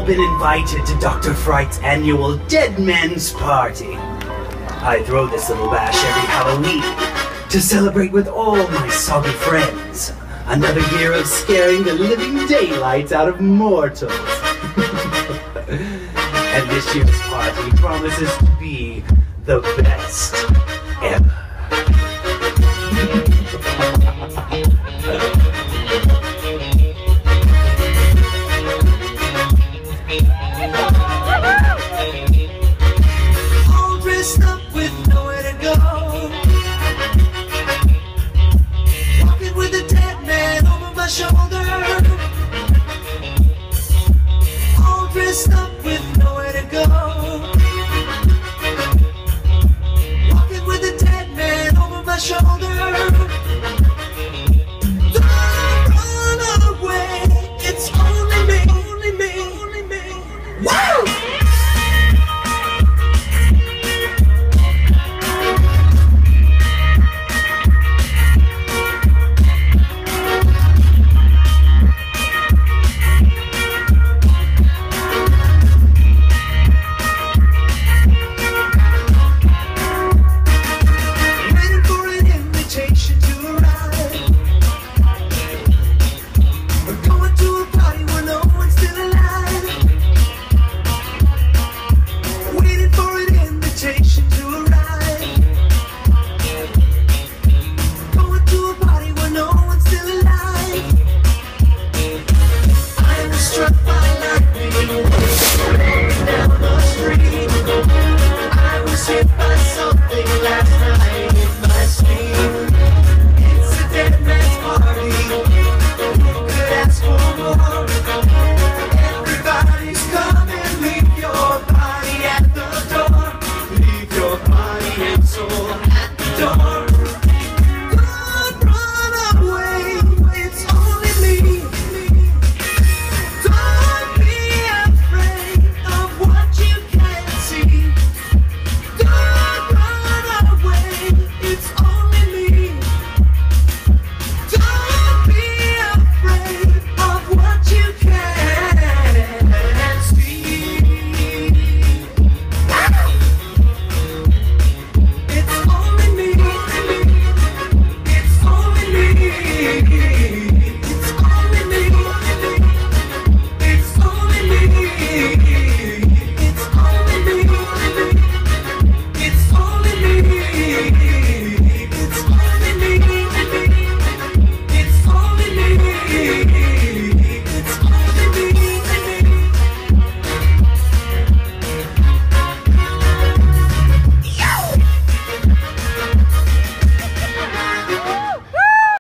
been invited to Dr. Fright's annual Dead Men's Party. I throw this little bash every Halloween to celebrate with all my soggy friends. Another year of scaring the living daylights out of mortals. And this year's party promises to be the best ever. All dressed up with nowhere to go, walking with a dead man over my shoulder. All dressed up with nowhere to go, walking with a dead man over my shoulder. Don't run away, it's only me, only me, only me. Woo! Hit by something last